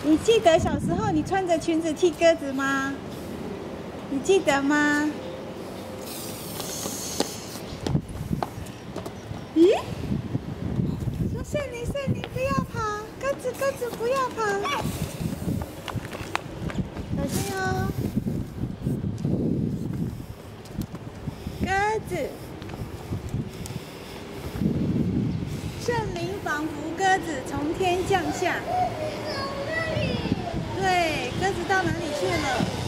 你记得小时候你穿着裙子踢鸽子吗？你记得吗？咦？说圣女不要跑，鸽子不要跑，小心哦。鸽子，圣灵仿佛鸽子从天降下。对，鸽子到哪里去了？